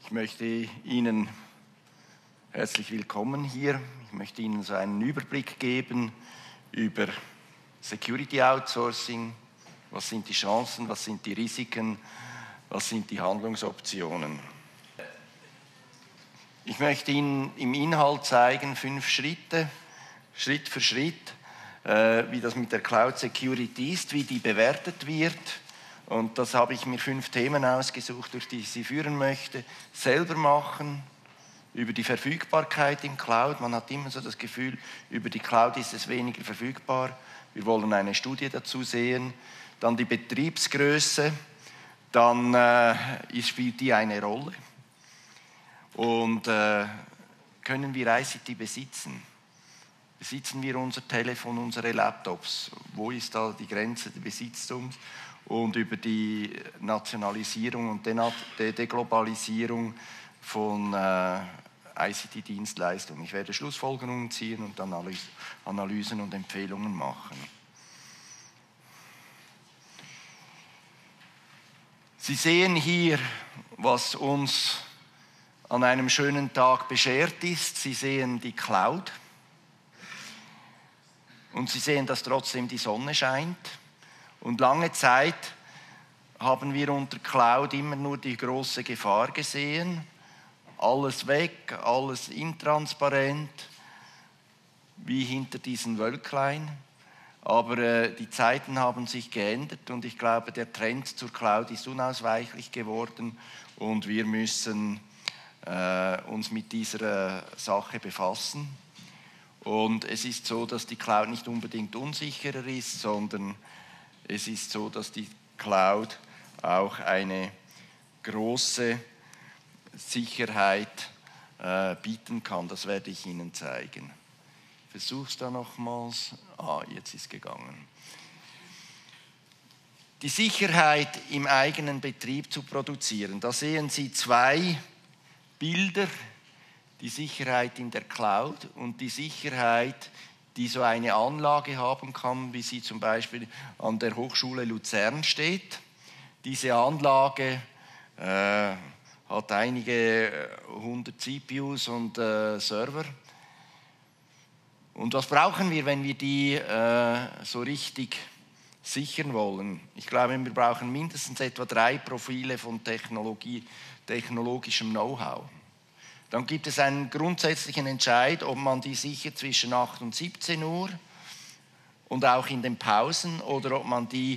Ich möchte Ihnen herzlich willkommen hier. Ich möchte Ihnen so einen Überblick geben über Security Outsourcing. Was sind die Chancen, was sind die Risiken, was sind die Handlungsoptionen? Ich möchte Ihnen im Inhalt zeigen, 5 Schritte, Schritt für Schritt, wie das mit der Cloud Security ist, wie die bewertet wird. Und das habe ich mir 5 Themen ausgesucht, durch die ich Sie führen möchte. Selber machen, über die Verfügbarkeit im Cloud. Man hat immer so das Gefühl, über die Cloud ist es weniger verfügbar. Wir wollen eine Studie dazu sehen. Dann die Betriebsgröße, dann spielt die eine Rolle. Und können wir ICT besitzen? Besitzen wir unser Telefon, unsere Laptops? Wo ist da die Grenze des Besitztums? Und über die Nationalisierung und Deglobalisierung von ICT-Dienstleistungen. Ich werde Schlussfolgerungen ziehen und dann Analysen und Empfehlungen machen. Sie sehen hier, was uns an einem schönen Tag beschert ist. Sie sehen die Cloud. Und Sie sehen, dass trotzdem die Sonne scheint. Und lange Zeit haben wir unter Cloud immer nur die große Gefahr gesehen. Alles weg, alles intransparent, wie hinter diesen Wölklein. Aber die Zeiten haben sich geändert und ich glaube, der Trend zur Cloud ist unausweichlich geworden und wir müssen uns mit dieser Sache befassen. Und es ist so, dass die Cloud nicht unbedingt unsicherer ist, sondern es ist so, dass die Cloud auch eine große Sicherheit bieten kann. Das werde ich Ihnen zeigen. Ich versuche es da nochmals. Jetzt ist es gegangen. Die Sicherheit im eigenen Betrieb zu produzieren. Da sehen Sie 2 Bilder. Die Sicherheit in der Cloud und die Sicherheit, die so eine Anlage haben kann, wie sie zum Beispiel an der Hochschule Luzern steht. Diese Anlage hat einige 100 CPUs und Server. Und was brauchen wir, wenn wir die so richtig sichern wollen? Ich glaube, wir brauchen mindestens etwa 3 Profile von technologischem Know-how. Dann gibt es einen grundsätzlichen Entscheid, ob man die sichert zwischen 8 und 17 Uhr und auch in den Pausen oder ob man die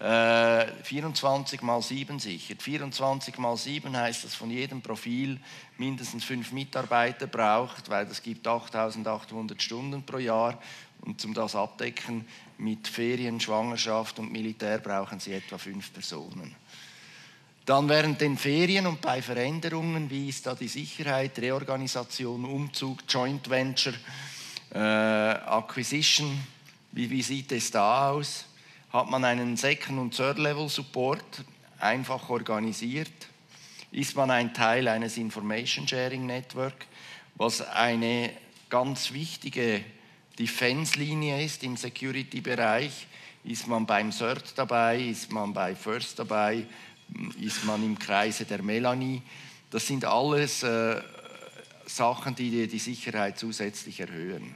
24x7 sichert. 24x7 heißt, dass von jedem Profil mindestens 5 Mitarbeiter braucht, weil das gibt 8.800 Stunden pro Jahr und um das abdecken mit Ferien, Schwangerschaft und Militär brauchen sie etwa 5 Personen. Dann während den Ferien und bei Veränderungen, wie ist da die Sicherheit, Reorganisation, Umzug, Joint Venture, Acquisition, wie sieht es da aus? Hat man einen Second- und Third-Level-Support einfach organisiert? Ist man ein Teil eines Information Sharing Network, was eine ganz wichtige Defense-Linie ist im Security-Bereich? Ist man beim CERT dabei? Ist man bei FIRST dabei? Ist man im Kreise der Melanie? Das sind alles Sachen, die die Sicherheit zusätzlich erhöhen.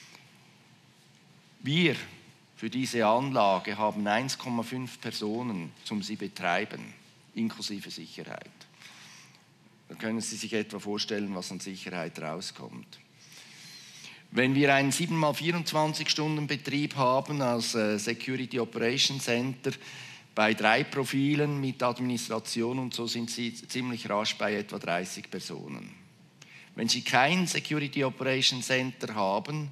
Wir für diese Anlage haben 1,5 Personen, um sie betreiben, inklusive Sicherheit. Da können Sie sich etwa vorstellen, was an Sicherheit rauskommt. Wenn wir einen 7x24-Stunden-Betrieb haben als Security Operations Center, bei 3 Profilen mit Administration und so sind Sie ziemlich rasch bei etwa 30 Personen. Wenn Sie kein Security Operations Center haben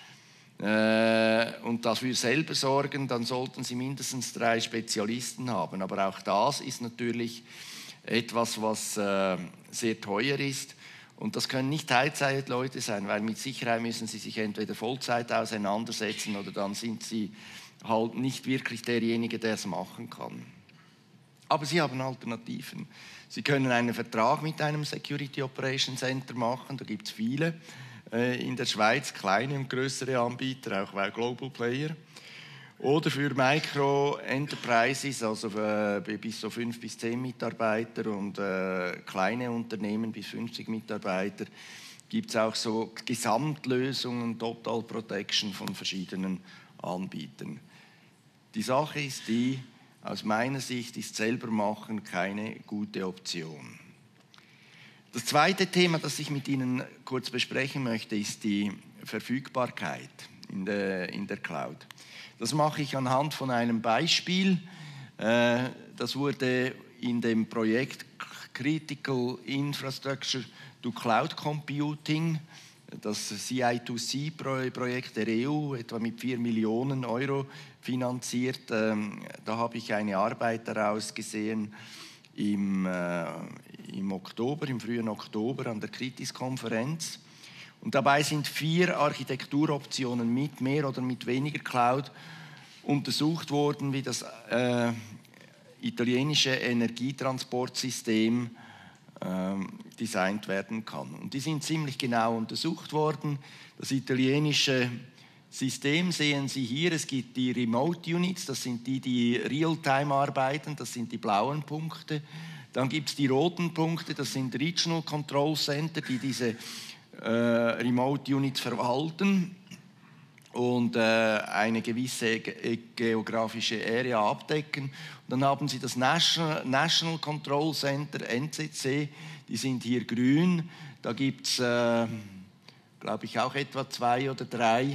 und dafür selber sorgen, dann sollten Sie mindestens 3 Spezialisten haben. Aber auch das ist natürlich etwas, was sehr teuer ist. Und das können nicht Teilzeitleute sein, weil mit Sicherheit müssen Sie sich entweder Vollzeit auseinandersetzen oder dann sind Sie halt nicht wirklich derjenige, der es machen kann. Aber Sie haben Alternativen. Sie können einen Vertrag mit einem Security Operations Center machen, da gibt es viele in der Schweiz, kleine und größere Anbieter, auch Global Player. Oder für Micro-Enterprises, also bis so 5 bis 10 Mitarbeiter und kleine Unternehmen bis 50 Mitarbeiter, gibt es auch so Gesamtlösungen, Total Protection von verschiedenen Anbietern. Die Sache ist die, aus meiner Sicht ist selber machen keine gute Option. Das zweite Thema, das ich mit Ihnen kurz besprechen möchte, ist die Verfügbarkeit in der Cloud. Das mache ich anhand von einem Beispiel. Das wurde in dem Projekt Critical Infrastructure to Cloud Computing, das CI2C-Projekt der EU, etwa mit 4 Millionen Euro finanziert. Da habe ich eine Arbeit daraus gesehen im frühen Oktober an der Kritis-Konferenz. Und dabei sind 4 Architekturoptionen mit mehr oder mit weniger Cloud untersucht worden, wie das italienische Energietransportsystem designt werden kann. Und die sind ziemlich genau untersucht worden. Das italienische System sehen Sie hier. Es gibt die Remote Units, das sind die real-time arbeiten, das sind die blauen Punkte. Dann gibt es die roten Punkte, das sind Regional Control Center, die diese Remote Units verwalten und eine gewisse geografische Area abdecken. Und dann haben Sie das National Control Center, NCC, die sind hier grün. Da gibt es, glaube ich, auch etwa 2 oder 3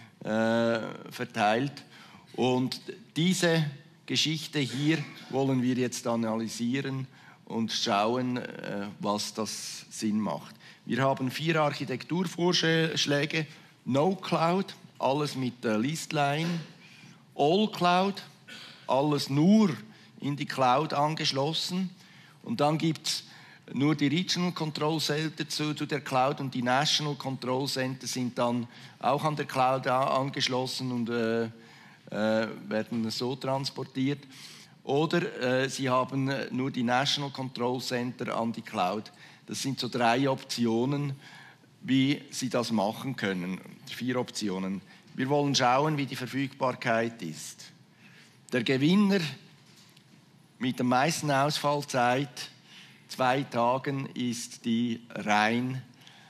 verteilt. Und diese Geschichte hier wollen wir jetzt analysieren und schauen, was das Sinn macht. Wir haben 4 Architekturvorschläge. No Cloud, alles mit der Leased-Line. All Cloud, alles nur in die Cloud angeschlossen. Und dann gibt es nur die Regional Control Center zu der Cloud und die National Control Center sind dann auch an der Cloud angeschlossen und werden so transportiert. Oder Sie haben nur die National Control Center an die Cloud. Das sind so 3 Optionen, wie Sie das machen können. 4 Optionen. Wir wollen schauen, wie die Verfügbarkeit ist. Der Gewinner mit der meisten Ausfallzeit, 2 Tagen, ist die rein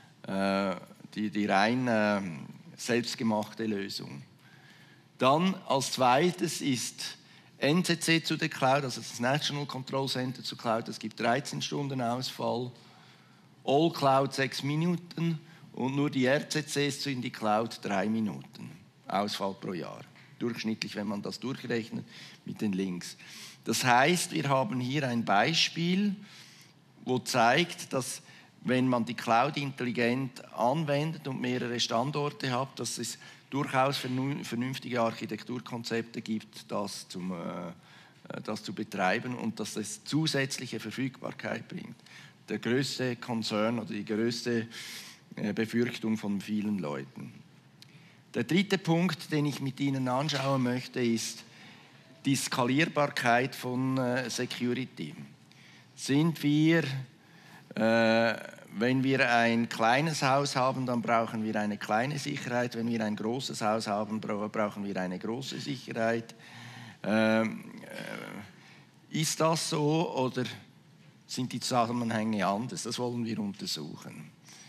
selbstgemachte Lösung. Dann als zweites ist NCC zu der Cloud, also das National Control Center zur Cloud, es gibt 13 Stunden Ausfall. All Cloud 6 Minuten und nur die RCCs in die Cloud 3 Minuten Ausfall pro Jahr. Durchschnittlich, wenn man das durchrechnet mit den Links. Das heißt, wir haben hier ein Beispiel, wo zeigt, dass wenn man die Cloud intelligent anwendet und mehrere Standorte hat, dass es durchaus vernünftige Architekturkonzepte gibt, das zu betreiben und dass es zusätzliche Verfügbarkeit bringt. Der größte Konzern oder die größte Befürchtung von vielen Leuten. Der dritte Punkt, den ich mit Ihnen anschauen möchte, ist die Skalierbarkeit von Security. Sind wir, wenn wir ein kleines Haus haben, dann brauchen wir eine kleine Sicherheit. Wenn wir ein großes Haus haben, brauchen wir eine große Sicherheit. Ist das so oder sind die Zusammenhänge anders? Das wollen wir untersuchen.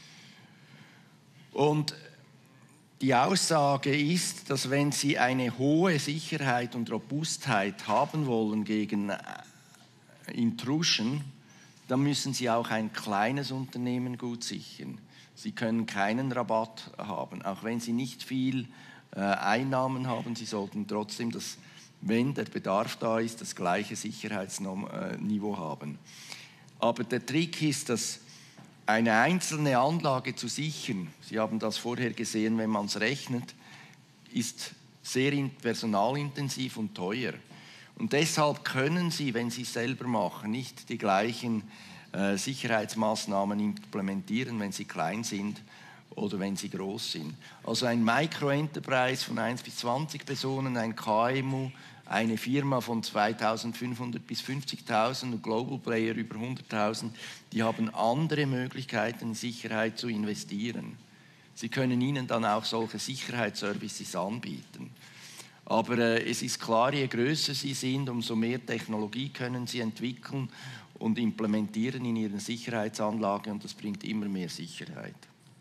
Und die Aussage ist, dass wenn Sie eine hohe Sicherheit und Robustheit haben wollen gegen Intrusion, dann müssen Sie auch ein kleines Unternehmen gut sichern. Sie können keinen Rabatt haben, auch wenn Sie nicht viel Einnahmen haben. Sie sollten trotzdem, wenn der Bedarf da ist, das gleiche Sicherheitsniveau haben. Aber der Trick ist, dass eine einzelne Anlage zu sichern, Sie haben das vorher gesehen, wenn man es rechnet, ist sehr personalintensiv und teuer. Und deshalb können Sie, wenn Sie es selber machen, nicht die gleichen Sicherheitsmaßnahmen implementieren, wenn Sie klein sind oder wenn sie groß sind. Also ein Micro-Enterprise von 1 bis 20 Personen, ein KMU, eine Firma von 2.500 bis 50.000, Global Player über 100.000, die haben andere Möglichkeiten, in Sicherheit zu investieren. Sie können ihnen dann auch solche Sicherheitsservices anbieten. Aber es ist klar, je größer sie sind, umso mehr Technologie können sie entwickeln und implementieren in ihren Sicherheitsanlagen und das bringt immer mehr Sicherheit.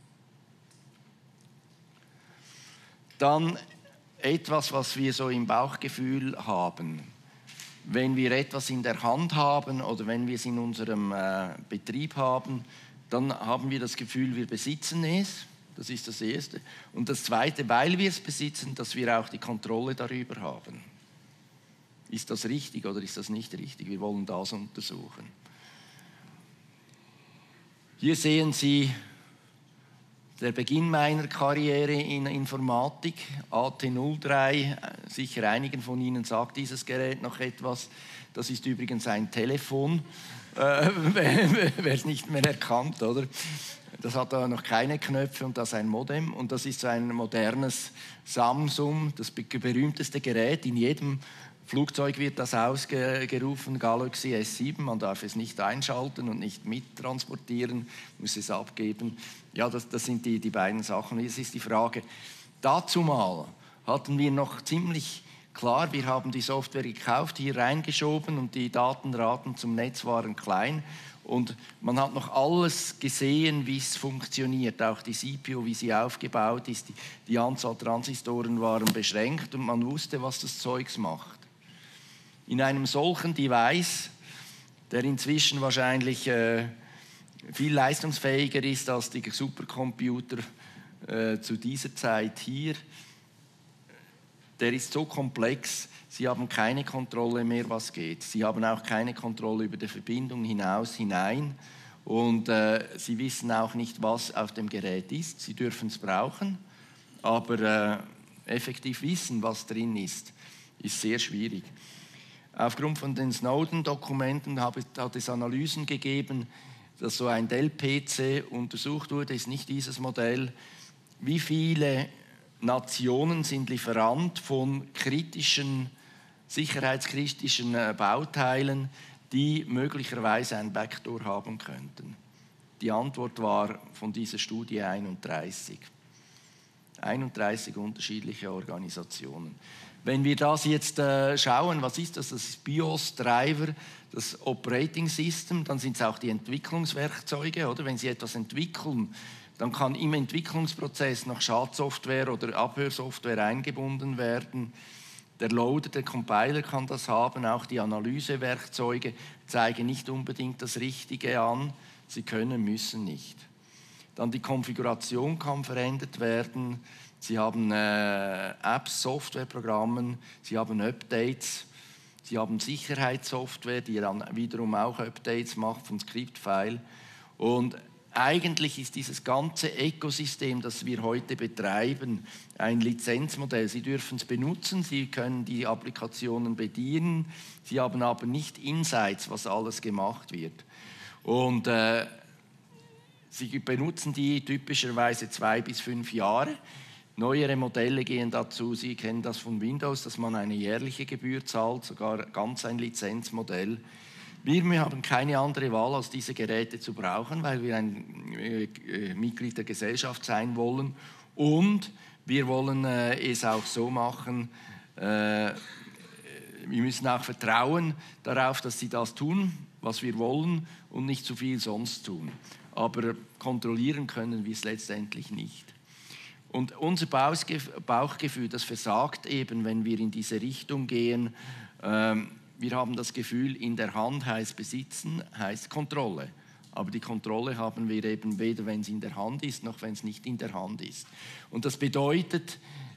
Dann etwas, was wir so im Bauchgefühl haben. Wenn wir etwas in der Hand haben oder wenn wir es in unserem Betrieb haben, dann haben wir das Gefühl, wir besitzen es. Das ist das Erste. Und das Zweite, weil wir es besitzen, dass wir auch die Kontrolle darüber haben. Ist das richtig oder ist das nicht richtig? Wir wollen das untersuchen. Hier sehen Sie der Beginn meiner Karriere in Informatik, AT03. Sicher einigen von Ihnen sagt dieses Gerät noch etwas. Das ist übrigens ein Telefon, wer es nicht mehr erkannt, oder? Das hat da noch keine Knöpfe und das ist ein Modem. Und das ist so ein modernes Samsung, das berühmteste Gerät. In jedem Flugzeug wird das ausgerufen, Galaxy S7. Man darf es nicht einschalten und nicht mittransportieren, muss es abgeben. Ja, das sind die beiden Sachen. Jetzt ist die Frage, dazu mal hatten wir noch ziemlich klar, wir haben die Software gekauft, hier reingeschoben und die Datenraten zum Netz waren klein. Und man hat noch alles gesehen, wie es funktioniert, auch die CPU, wie sie aufgebaut ist. Die Anzahl Transistoren waren beschränkt und man wusste, was das Zeugs macht. In einem solchen Device, der inzwischen wahrscheinlich viel leistungsfähiger ist als die Supercomputer zu dieser Zeit hier, der ist so komplex, Sie haben keine Kontrolle mehr, was geht. Sie haben auch keine Kontrolle über die Verbindung hinein. Und Sie wissen auch nicht, was auf dem Gerät ist. Sie dürfen es brauchen, aber effektiv wissen, was drin ist sehr schwierig. Aufgrund von den Snowden-Dokumenten hat es Analysen gegeben, dass so ein Dell-PC untersucht wurde, ist nicht dieses Modell, wie viele Nationen sind Lieferant von sicherheitskritischen Bauteilen, die möglicherweise ein Backdoor haben könnten. Die Antwort war von dieser Studie 31. 31 unterschiedliche Organisationen. Wenn wir das jetzt schauen, was ist das? Das ist BIOS, Driver, das Operating System, dann sind es auch die Entwicklungswerkzeuge, oder? Wenn Sie etwas entwickeln, dann kann im Entwicklungsprozess noch Schadsoftware oder Abhörsoftware eingebunden werden. Der Loader, der Compiler kann das haben, auch die Analysewerkzeuge zeigen nicht unbedingt das Richtige an, sie können, müssen nicht. Dann die Konfiguration kann verändert werden, Sie haben Apps, Softwareprogramme, Sie haben Updates, Sie haben Sicherheitssoftware, die dann wiederum auch Updates macht von Skriptfile. Und eigentlich ist dieses ganze Ökosystem, das wir heute betreiben, ein Lizenzmodell. Sie dürfen es benutzen, Sie können die Applikationen bedienen, Sie haben aber nicht Insights, was alles gemacht wird. Und Sie benutzen die typischerweise 2 bis 5 Jahre. Neuere Modelle gehen dazu, Sie kennen das von Windows, dass man eine jährliche Gebühr zahlt, sogar ganz ein Lizenzmodell. Wir haben keine andere Wahl, als diese Geräte zu brauchen, weil wir ein Mitglied der Gesellschaft sein wollen. Und wir wollen es auch so machen, wir müssen auch vertrauen darauf, dass sie das tun, was wir wollen und nicht zu viel sonst tun. Aber kontrollieren können wir es letztendlich nicht. Und unser Bauchgefühl, das versagt eben, wenn wir in diese Richtung gehen. Wir haben das Gefühl, in der Hand heißt besitzen, heißt Kontrolle. Aber die Kontrolle haben wir eben weder, wenn es in der Hand ist, noch wenn es nicht in der Hand ist. Und das bedeutet,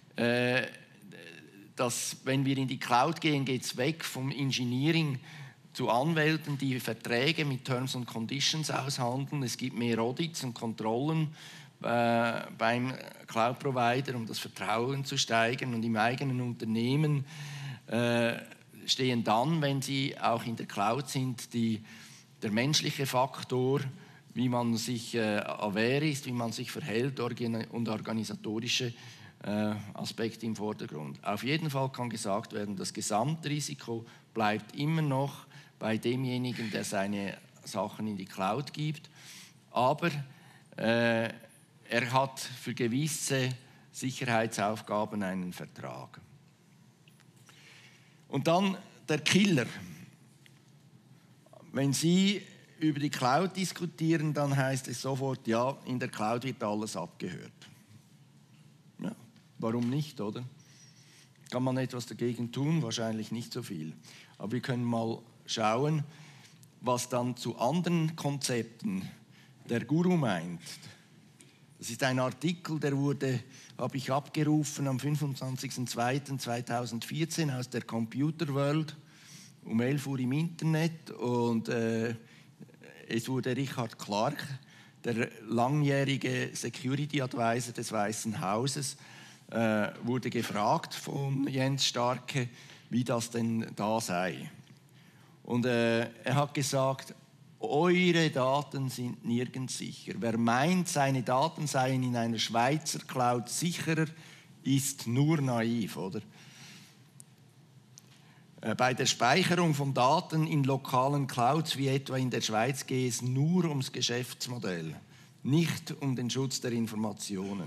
dass wenn wir in die Cloud gehen, geht es weg vom Engineering zu Anwälten, die Verträge mit Terms and Conditions aushandeln. Es gibt mehr Audits und Kontrollen beim Cloud-Provider, um das Vertrauen zu steigern. Und im eigenen Unternehmen stehen dann, wenn sie auch in der Cloud sind, der menschliche Faktor, wie man sich aware ist, wie man sich verhält und organisatorische Aspekte im Vordergrund. Auf jeden Fall kann gesagt werden, das Gesamtrisiko bleibt immer noch bei demjenigen, der seine Sachen in die Cloud gibt, aber er hat für gewisse Sicherheitsaufgaben einen Vertrag. Und dann der Killer. Wenn Sie über die Cloud diskutieren, dann heißt es sofort, ja, in der Cloud wird alles abgehört. Ja, warum nicht, oder? Kann man etwas dagegen tun? Wahrscheinlich nicht so viel. Aber wir können mal schauen, was dann zu anderen Konzepten der Guru meint. Das ist ein Artikel, der habe ich abgerufen am 25.02.2014 aus der Computer World um 11 Uhr im Internet und es wurde Richard Clark, der langjährige Security Advisor des Weißen Hauses, wurde gefragt von Jens Starke, wie das denn da sei. Und er hat gesagt, eure Daten sind nirgends sicher. Wer meint, seine Daten seien in einer Schweizer Cloud sicherer, ist nur naiv, oder? Bei der Speicherung von Daten in lokalen Clouds, wie etwa in der Schweiz, gehe es nur ums Geschäftsmodell, nicht um den Schutz der Informationen.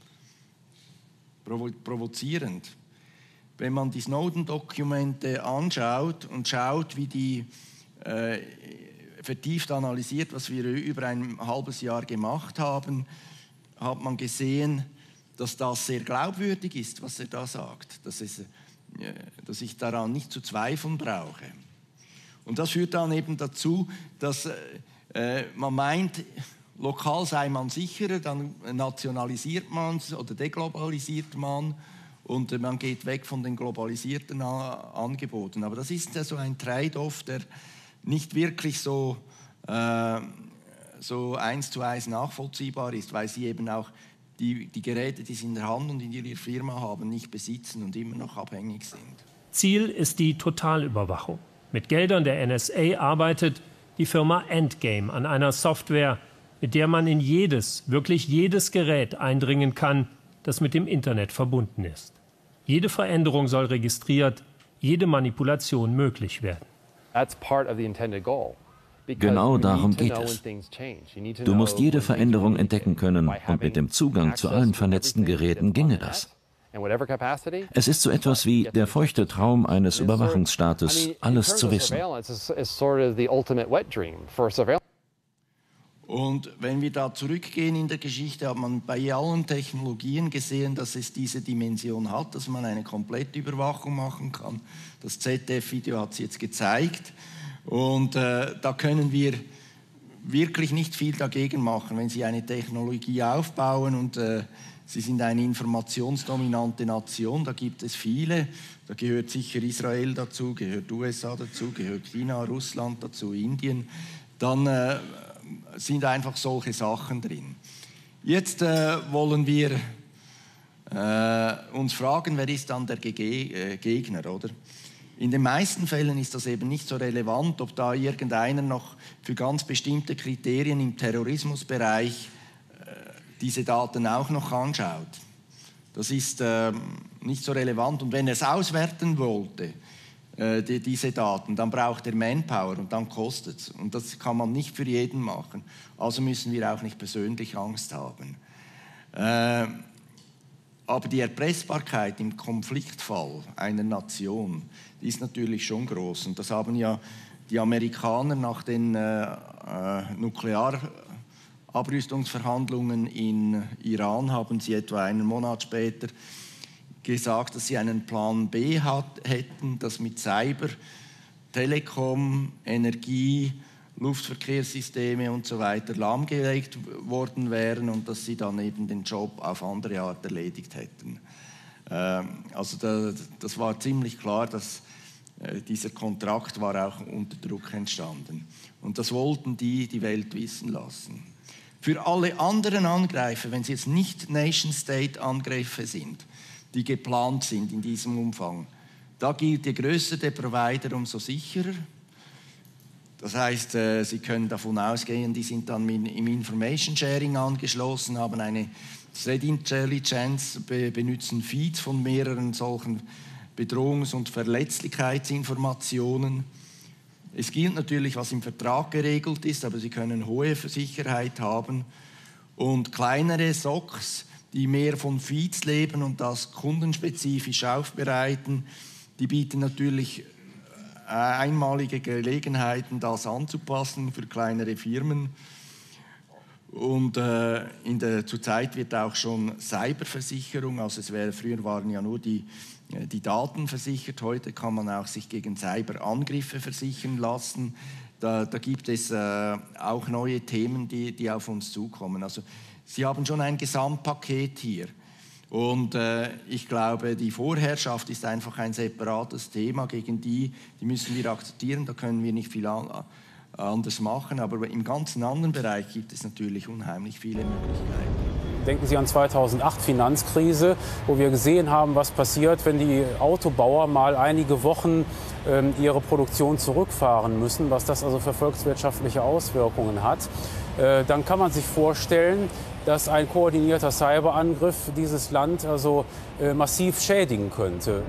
Provozierend. Wenn man die Snowden-Dokumente anschaut und schaut, wie die vertieft analysiert, was wir über ein halbes Jahr gemacht haben, hat man gesehen, dass das sehr glaubwürdig ist, was er da sagt, dass ich daran nicht zu zweifeln brauche. Und das führt dann eben dazu, dass man meint, lokal sei man sicherer, dann nationalisiert man es oder deglobalisiert man und man geht weg von den globalisierten Angeboten. Aber das ist ja so ein Trade-off, der nicht wirklich so 1:1 nachvollziehbar ist, weil sie eben auch die Geräte, die sie in der Hand und in ihrer Firma haben, nicht besitzen und immer noch abhängig sind. Ziel ist die Totalüberwachung. Mit Geldern der NSA arbeitet die Firma Endgame an einer Software, mit der man in wirklich jedes Gerät eindringen kann, das mit dem Internet verbunden ist. Jede Veränderung soll registriert, jede Manipulation möglich werden. Genau darum geht es. Du musst jede Veränderung entdecken können und mit dem Zugang zu allen vernetzten Geräten ginge das. Es ist so etwas wie der feuchte Traum eines Überwachungsstaates, alles zu wissen. Und wenn wir da zurückgehen in der Geschichte, hat man bei allen Technologien gesehen, dass es diese Dimension hat, dass man eine komplette Überwachung machen kann. Das ZDF-Video hat es jetzt gezeigt. Und da können wir wirklich nicht viel dagegen machen, wenn Sie eine Technologie aufbauen und Sie sind eine informationsdominante Nation, da gibt es viele, da gehört sicher Israel dazu, gehört USA dazu, gehört China, Russland dazu, Indien, dann sind einfach solche Sachen drin. Jetzt wollen wir uns fragen, wer ist dann der Gegner, oder? In den meisten Fällen ist das eben nicht so relevant, ob da irgendeiner noch für ganz bestimmte Kriterien im Terrorismusbereich diese Daten auch noch anschaut. Das ist nicht so relevant. Und wenn er es auswerten wollte, diese Daten, dann braucht er Manpower und dann kostet es. Und das kann man nicht für jeden machen. Also müssen wir auch nicht persönlich Angst haben. Aber die Erpressbarkeit im Konfliktfall einer Nation, die ist natürlich schon groß. Und das haben ja die Amerikaner nach den Nuklearabrüstungsverhandlungen in Iran, haben sie etwa einen Monat später gesagt, dass sie einen Plan B hätten, dass mit Cyber, Telekom, Energie, Luftverkehrssysteme und so weiter lahmgelegt worden wären und dass sie dann eben den Job auf andere Art erledigt hätten. Also das war ziemlich klar, dass dieser Kontrakt war auch unter Druck entstanden. Und das wollten die Welt wissen lassen. Für alle anderen Angreifer, wenn sie jetzt nicht Nation-State-Angriffe sind, die geplant sind in diesem Umfang, da gilt, je größer der Provider, umso sicherer. Das heißt, Sie können davon ausgehen, die sind dann im Information Sharing angeschlossen, haben eine Threat Intelligence, benutzen Feeds von mehreren solchen Bedrohungs- und Verletzlichkeitsinformationen. Es gilt natürlich, was im Vertrag geregelt ist, aber Sie können hohe Sicherheit haben. Und kleinere SOCs, die mehr von Feeds leben und das kundenspezifisch aufbereiten, Die bieten natürlich einmalige Gelegenheiten, das anzupassen für kleinere Firmen. Und zurzeit wird auch schon Cyberversicherung, also früher waren ja nur die Daten versichert, heute kann man auch sich gegen Cyberangriffe versichern lassen. Da gibt es auch neue Themen, die auf uns zukommen. Also Sie haben schon ein Gesamtpaket hier. Und ich glaube, die Vorherrschaft ist einfach ein separates Thema, gegen die müssen wir akzeptieren, da können wir nicht viel anders machen, aber im ganzen anderen Bereich gibt es natürlich unheimlich viele Möglichkeiten. Denken Sie an 2008, Finanzkrise, wo wir gesehen haben, was passiert, wenn die Autobauer mal einige Wochen ihre Produktion zurückfahren müssen, was das also für volkswirtschaftliche Auswirkungen hat. Dann kann man sich vorstellen, dass ein koordinierter Cyberangriff dieses Land also massiv schädigen könnte.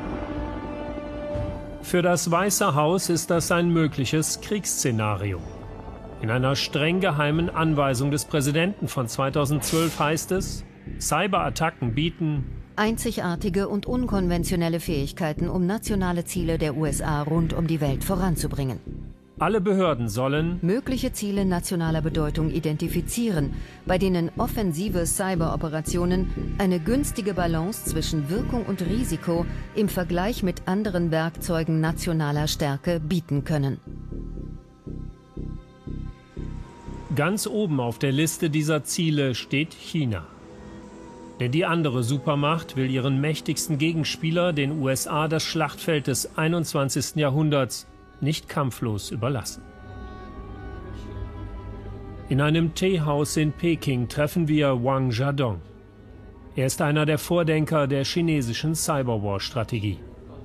Für das Weiße Haus ist das ein mögliches Kriegsszenario. In einer streng geheimen Anweisung des Präsidenten von 2012 heißt es, Cyberattacken bieten einzigartige und unkonventionelle Fähigkeiten, um nationale Ziele der USA rund um die Welt voranzubringen. Alle Behörden sollen mögliche Ziele nationaler Bedeutung identifizieren, bei denen offensive Cyberoperationen eine günstige Balance zwischen Wirkung und Risiko im Vergleich mit anderen Werkzeugen nationaler Stärke bieten können. Ganz oben auf der Liste dieser Ziele steht China. Denn die andere Supermacht will ihren mächtigsten Gegenspieler, den USA, das Schlachtfeld des 21. Jahrhunderts nicht kampflos überlassen. In einem Teehaus in Peking treffen wir Wang Jiadong. Er ist einer der Vordenker der chinesischen Cyberwar-Strategie.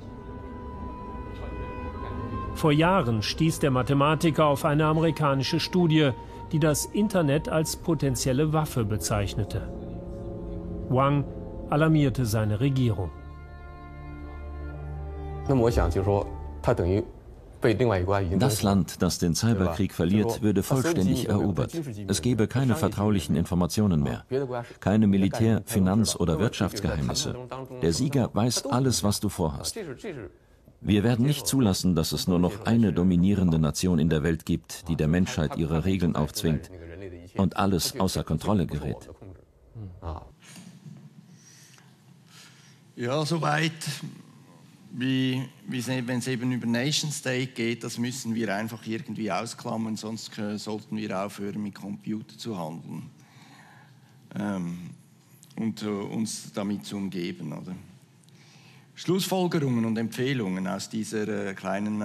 Vor Jahren stieß der Mathematiker auf eine amerikanische Studie, die das Internet als potenzielle Waffe bezeichnete. Wang alarmierte seine Regierung. Das Land, das den Cyberkrieg verliert, würde vollständig erobert. Es gäbe keine vertraulichen Informationen mehr. Keine Militär-, Finanz- oder Wirtschaftsgeheimnisse. Der Sieger weiß alles, was du vorhast. Wir werden nicht zulassen, dass es nur noch eine dominierende Nation in der Welt gibt, die der Menschheit ihre Regeln aufzwingt und alles außer Kontrolle gerät. Ja, soweit, wenn es eben über Nation State geht, das müssen wir einfach irgendwie ausklammern, sonst sollten wir aufhören, mit Computer zu handeln und uns damit zu umgeben. Oder? Schlussfolgerungen und Empfehlungen aus dieser kleinen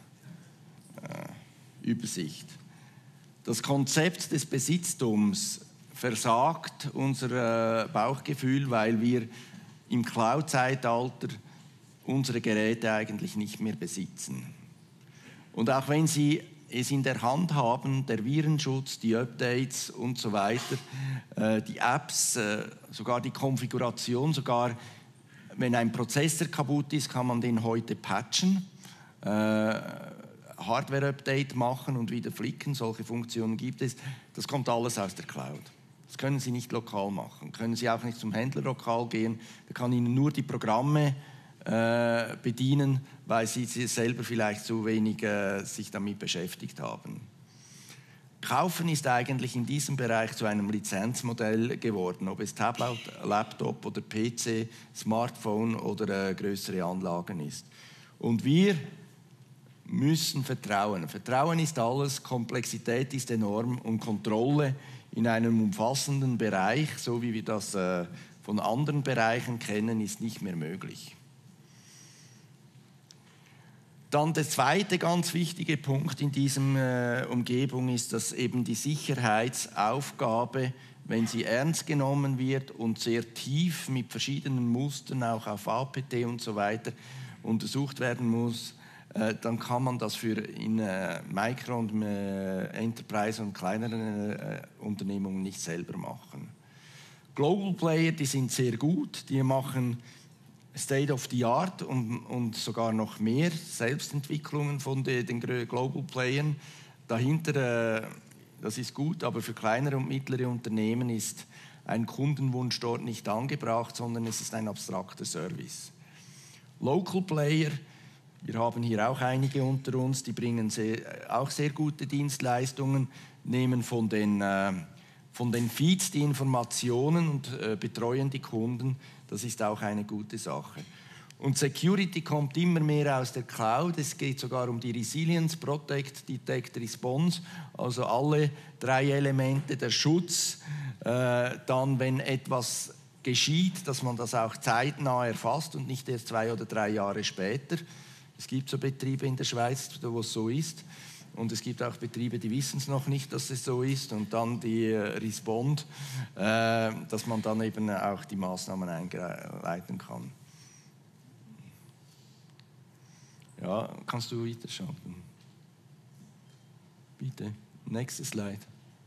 Übersicht. Das Konzept des Besitztums versagt unser Bauchgefühl, weil wir im Cloud-Zeitalter unsere Geräte eigentlich nicht mehr besitzen. Und auch wenn Sie es in der Hand haben, der Virenschutz, die Updates und so weiter, die Apps, sogar die Konfiguration, sogar wenn ein Prozessor kaputt ist, kann man den heute patchen, Hardware-Update machen und wieder flicken, solche Funktionen gibt es. Das kommt alles aus der Cloud. Das können Sie nicht lokal machen. Können Sie auch nicht zum Händler lokal gehen. Der kann Ihnen nur die Programme bedienen, weil Sie selber vielleicht zu wenig sich damit beschäftigt haben. Kaufen ist eigentlich in diesem Bereich zu einem Lizenzmodell geworden, ob es Tablet, Laptop oder PC, Smartphone oder größere Anlagen ist. Und wir müssen vertrauen. Vertrauen ist alles, Komplexität ist enorm und Kontrolle in einem umfassenden Bereich, so wie wir das von anderen Bereichen kennen, ist nicht mehr möglich. Dann der zweite ganz wichtige Punkt in dieser Umgebung ist, dass eben die Sicherheitsaufgabe, wenn sie ernst genommen wird und sehr tief mit verschiedenen Mustern, auch auf APT und so weiter, untersucht werden muss, dann kann man das für in Micro- und Enterprise- und kleineren Unternehmungen nicht selber machen. Global Player, die sind sehr gut, die machen State of the Art und sogar noch mehr Selbstentwicklungen von den Global Playern. Dahinter, das ist gut, aber für kleinere und mittlere Unternehmen ist ein Kundenwunsch dort nicht angebracht, sondern es ist ein abstrakter Service. Local Player. Wir haben hier auch einige unter uns, die bringen auch sehr gute Dienstleistungen, nehmen von den Feeds die Informationen und betreuen die Kunden. Das ist auch eine gute Sache. Und Security kommt immer mehr aus der Cloud. Es geht sogar um die Resilience, Protect, Detect, Response. Also alle 3 Elemente, der Schutz, dann, wenn etwas geschieht, dass man das auch zeitnah erfasst und nicht erst 2 oder 3 Jahre später. Es gibt so Betriebe in der Schweiz, wo es so ist. Und es gibt auch Betriebe, die wissen es noch nicht, dass es so ist. Und dann die Respond, dass man dann eben auch die Maßnahmen einleiten kann. Ja, kannst du weiterschalten? Bitte, nächste Slide.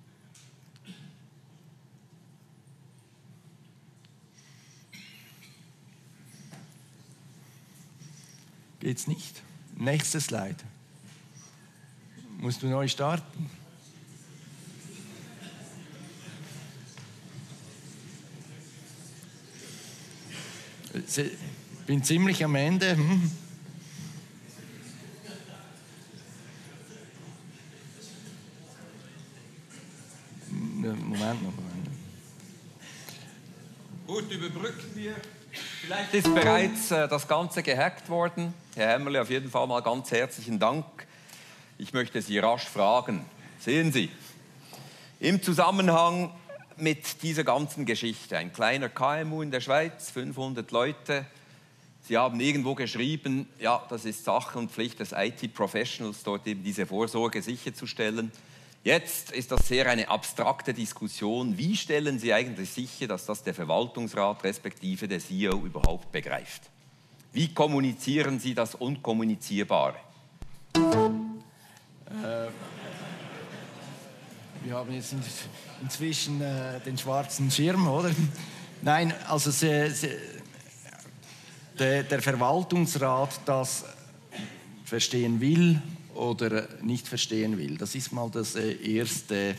Geht's nicht? Nächste Slide. Musst du neu starten? Bin ziemlich am Ende. Moment noch. Gut, überbrücken wir. Vielleicht ist bereits das Ganze gehackt worden. Herr Hämmerle, auf jeden Fall mal ganz herzlichen Dank. Ich möchte Sie rasch fragen. Sehen Sie, im Zusammenhang mit dieser ganzen Geschichte, ein kleiner KMU in der Schweiz, 500 Leute, Sie haben irgendwo geschrieben, ja, das ist Sache und Pflicht des IT-Professionals, dort eben diese Vorsorge sicherzustellen. Jetzt ist das sehr eine abstrakte Diskussion. Wie stellen Sie eigentlich sicher, dass das der Verwaltungsrat respektive der CEO überhaupt begreift? Wie kommunizieren Sie das Unkommunizierbare? Wir haben jetzt inzwischen den schwarzen Schirm, oder? Nein, also der Verwaltungsrat das verstehen will oder nicht verstehen will. Das ist mal das erste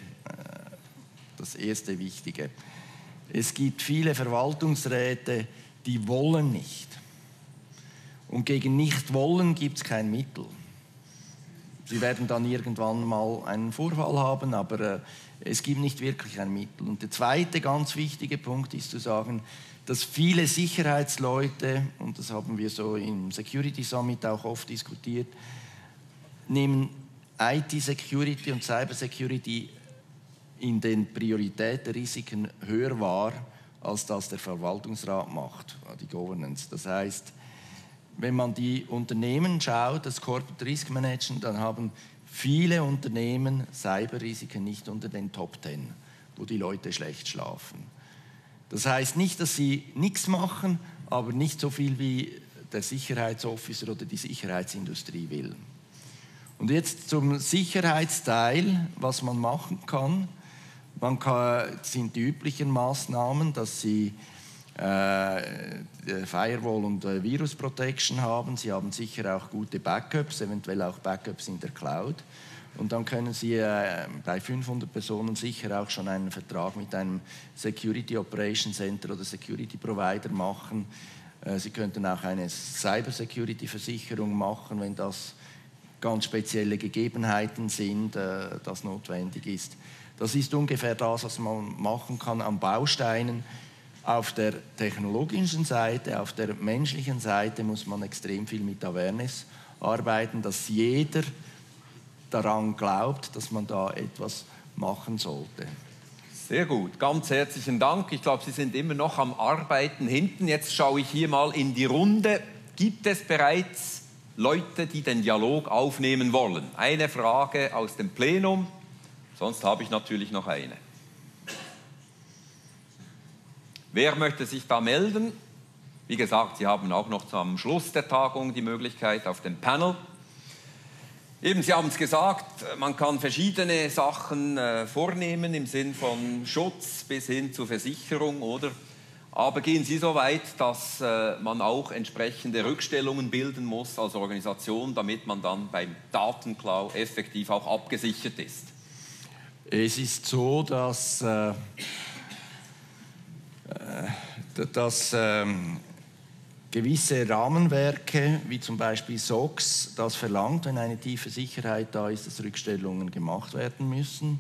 Wichtige. Es gibt viele Verwaltungsräte, die wollen nicht. Und gegen Nichtwollen gibt es kein Mittel. Sie werden dann irgendwann mal einen Vorfall haben, aber es gibt nicht wirklich ein Mittel. Und der zweite ganz wichtige Punkt ist zu sagen, dass viele Sicherheitsleute, und das haben wir so im Security Summit auch oft diskutiert, nehmen IT-Security und Cybersecurity in den Priorität der Risiken höher wahr, als das der Verwaltungsrat macht, die Governance. Das heißt, wenn man die Unternehmen schaut, das Corporate Risk Management, dann haben viele Unternehmen Cyberrisiken nicht unter den Top 10, wo die Leute schlecht schlafen. Das heißt nicht, dass sie nichts machen, aber nicht so viel wie der Sicherheitsofficer oder die Sicherheitsindustrie will. Und jetzt zum Sicherheitsteil, was man machen kann. Sind die üblichen Maßnahmen, dass Sie Firewall und Virus Protection haben. Sie haben sicher auch gute Backups, eventuell auch Backups in der Cloud. Und dann können Sie bei 500 Personen sicher auch schon einen Vertrag mit einem Security Operation Center oder Security Provider machen. Sie könnten auch eine Cyber-Security-Versicherung machen, wenn das ganz spezielle Gegebenheiten sind, das notwendig ist. Das ist ungefähr das, was man machen kann an Bausteinen. Auf der technologischen Seite, auf der menschlichen Seite muss man extrem viel mit Awareness arbeiten, dass jeder daran glaubt, dass man da etwas machen sollte. Sehr gut, ganz herzlichen Dank. Ich glaube, Sie sind immer noch am Arbeiten hinten. Jetzt schaue ich hier mal in die Runde. Gibt es bereits Leute, die den Dialog aufnehmen wollen? Eine Frage aus dem Plenum, sonst habe ich natürlich noch eine. Wer möchte sich da melden? Wie gesagt, Sie haben auch noch am Schluss der Tagung die Möglichkeit auf dem Panel. Eben, Sie haben es gesagt, man kann verschiedene Sachen vornehmen im Sinn von Schutz bis hin zur Versicherung, oder? Aber gehen Sie so weit, dass man auch entsprechende Rückstellungen bilden muss als Organisation, damit man dann beim Datenklau effektiv auch abgesichert ist? Es ist so, dass gewisse Rahmenwerke, wie zum Beispiel SOX, das verlangt, wenn eine tiefe Sicherheit da ist, dass Rückstellungen gemacht werden müssen.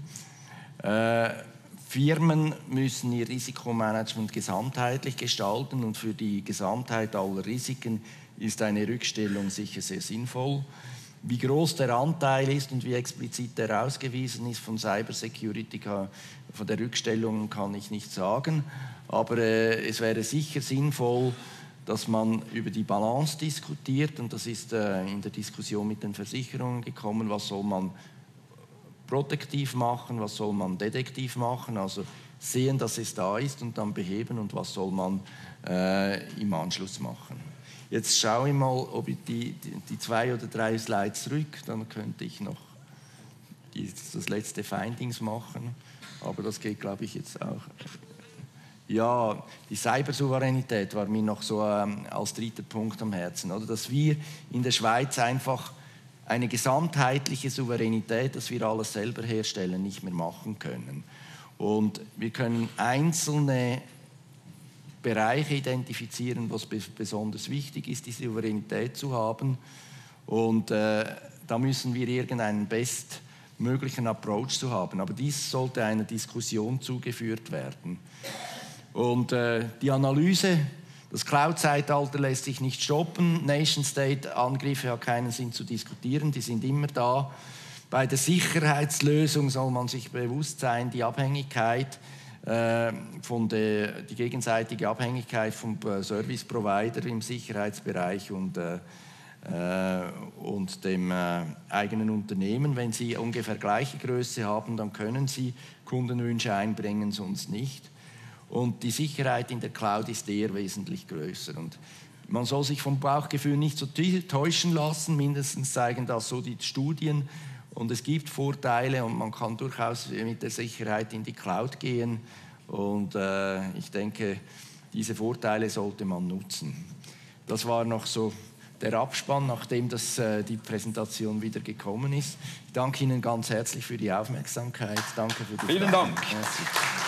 Firmen müssen ihr Risikomanagement gesamtheitlich gestalten und für die Gesamtheit aller Risiken ist eine Rückstellung sicher sehr sinnvoll. Wie groß der Anteil ist und wie explizit der ausgewiesen ist von Cybersecurity, von der Rückstellung kann ich nicht sagen, aber es wäre sicher sinnvoll, dass man über die Balance diskutiert und das ist in der Diskussion mit den Versicherungen gekommen, was soll man protektiv machen, was soll man detektiv machen, also sehen, dass es da ist und dann beheben und was soll man im Anschluss machen. Jetzt schaue ich mal, ob ich die 2 oder 3 Slides zurück, dann könnte ich noch das letzte Findings machen, aber das geht, glaube ich, jetzt auch. Ja, die Cybersouveränität war mir noch so als dritter Punkt am Herzen, oder? Dass wir in der Schweiz einfach eine gesamtheitliche Souveränität, dass wir alles selber herstellen, nicht mehr machen können. Und wir können einzelne Bereiche identifizieren, was besonders wichtig ist, die Souveränität zu haben. Und da müssen wir irgendeinen bestmöglichen Approach zu haben. Aber dies sollte einer Diskussion zugeführt werden. Und die Analyse, das Cloud-Zeitalter lässt sich nicht stoppen. Nation-State-Angriffe hat keinen Sinn zu diskutieren, die sind immer da. Bei der Sicherheitslösung soll man sich bewusst sein, die Abhängigkeit, die gegenseitige Abhängigkeit vom Service-Provider im Sicherheitsbereich und dem eigenen Unternehmen. Wenn Sie ungefähr gleiche Größe haben, dann können Sie Kundenwünsche einbringen, sonst nicht. Und die Sicherheit in der Cloud ist eher wesentlich größer. Und man soll sich vom Bauchgefühl nicht so täuschen lassen, mindestens zeigen das so die Studien. Und es gibt Vorteile und man kann durchaus mit der Sicherheit in die Cloud gehen. Und ich denke, diese Vorteile sollte man nutzen. Das war noch so der Abspann, nachdem die Präsentation wieder gekommen ist. Ich danke Ihnen ganz herzlich für die Aufmerksamkeit. Danke für die Fragen. Vielen Dank. Merci.